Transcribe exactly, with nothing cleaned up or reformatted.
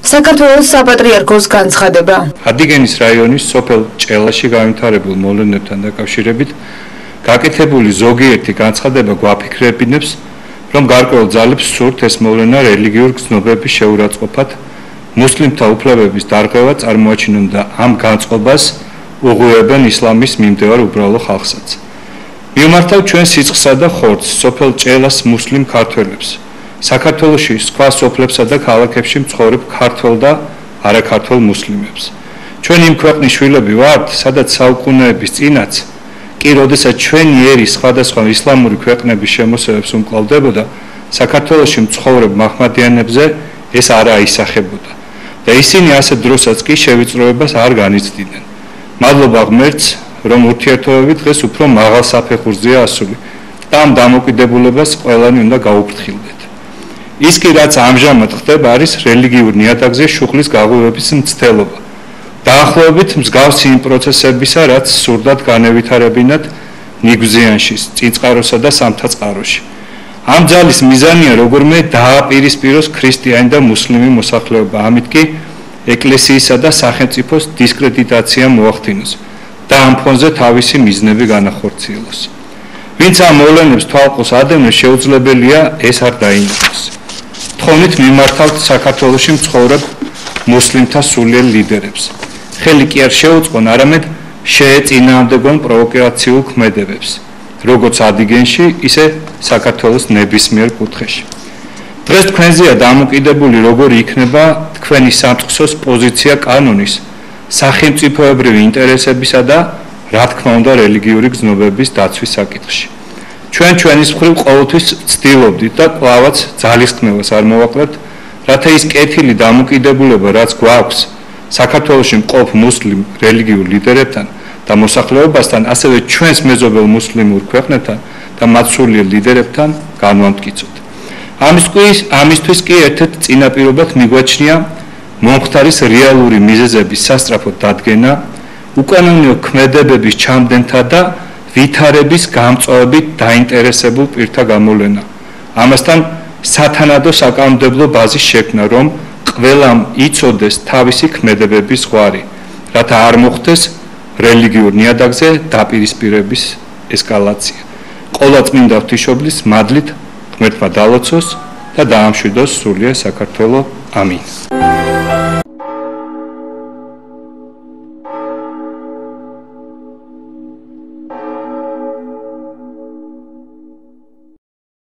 საქართველოს საპატრიარქოს განცხადება. Adigენის რაიონის სოფელ ჭელაში განვითარებულ მოვლენებთან დაკავშირებით გაკეთებული ზოგიერთი განცხადება გვაფიქრებინებს, რომ გარკვეულ ძალებს სურთ ეს მოვლენა რელიგიურ გზნობების შეურაცხყოფად მუსლიმთა უფლებების დარღვევა წარმოაჩინონ და ამ განწყობას უღუებენ ისლამის მიმდევარ უბრალო ხალხსაც. მივმართავ ჩვენ სიცხსა და ხორცს სოფელ ჭელას მუსლიმ ქართველებს. საქართველოში სხვა სოფლებსა და ქალაქებში მცხოვრებ ქართველ და არაქართველ მუსლიმებს. ჩვენ იმ ქვეყნის შვილები ვართ, სადაც საუკუნეების წინაც კი როდესაც ჩვენი ერი სხვადასხვა ისლამური ქვეყნების შემოსევებს უმკლავდებოდა, საქართველოში მცხოვრებ მაჰმადიანებზე ეს არ აისახებოდა და ისინი ასე დროსაც კი შევიწროებას არ განიცდიდნენ. მადლობა ღმერთს, რომ ურთიერთობები დღეს უფრო მაღალ საფეხურზეა ასული და ამ დამოკიდებულებას ყველანი უნდა გაუფრთხილდეთ. ის კი რაც ამჟამად ხდება არის რელიგიურ ნიადაგზე შუხლის გაღვივების მცდელობა. დაახლოებით მსგავსი იმ პროცესებისა, რაც სურდათ განევითარებინათ ნიგვზიანში, წინწყაროსა და სამთაწყაროში. ამ ძალის მიზანია როგორმე დააპირისპიროს ქრისტიანი და მუსლიმი მოსახლეობა, ამით კი ეკლესიისა და სახელმწიფოს დისკრედიტაცია მოახდინოს და ამ ფონზე თავისი მიზნები განახორციელოს. ვინც ამ მოვლენებს თვალყოს ადევნებს, შეუძლებელია ეს არ დაინახოს. თხოვნით მიმართავთ საქართველოში მცხოვრებ მუსლიმთა სულიერ ლიდერებს. ხელი კი არ შეუწყონ, არამედ შეეწინააღმდეგონ პროვოკაციულ ქმედებებს, როგორც ადგენში, ისე საქართველოს ნებისმიერ კუთხეში. დღეს თქვენზეა დამოკიდებული, როგორი იქნება თქვენი სამწყსოს პოზიცია კანონის, სახელმწიფოებრივი ინტერესებისა და რა თქმა უნდა რელიგიური გზნობების დაცვის საკითხში. ჩვენ ჩვენის მხრივ ყოველთვის ვცდილობდით და კვლავაც ძალისხმევას არ მოვაკლებთ, რათა ის კეთილი დამოკიდებულება, რაც გვაქვს საქართველოში მყოფ მუსლიმ რელიგიურ ლიდერებთან და მოსახლეობასთან, ასევე ჩვენს მეზობელ მუსლიმურ ქვეყნებთან და მათ სულიერ ლიდერებთან განვამტკიცოთ. ამისთვის ამისთვის კი ერთ-ერთ წინაპირობად მიგვაჩნია მომხდარის რეალური მიზეზების სასწრაფო დადგენა, უკანონო ქმედებების ჩამდენთა და ვითარების გამწვავებით დაინტერესებულ პირთა გამოვლენა. ამასთან სათანადო საკანონმდებლო ბაზის შექმნა, რომ ყველამ იცოდეს თავისი ქმედებების ზღვარი, რათა არ მოხდეს რელიგიურ ნიადაგზე დაპირისპირების ესკალაცია. ყოლა წმინდა ღვთისმშობლის მადლით ღმერთმა დალოცოს და დაამშვიდოს სულიერ საქართველო. ამინ.